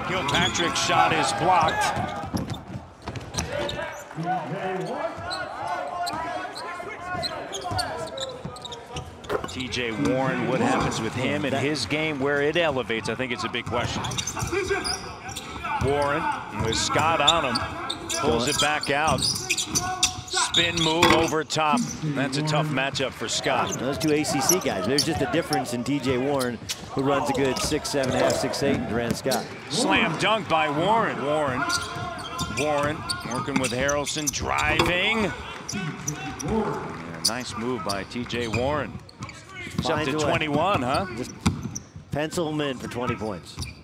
Kilpatrick's shot is blocked. T.J. Warren, what happens with him in his game, where it elevates, I think it's a big question. Warren with Scott on him, pulls it back out. Spin move over top. That's a tough matchup for Scott. Those two ACC guys. There's just a difference in T.J. Warren, who runs a good 6'7", 6'8", and Durant Scott. Slam dunk by Warren. Warren working with Harrelson, driving. Yeah, nice move by T.J. Warren. He's up to 21, huh? Just pencil him in for 20 points.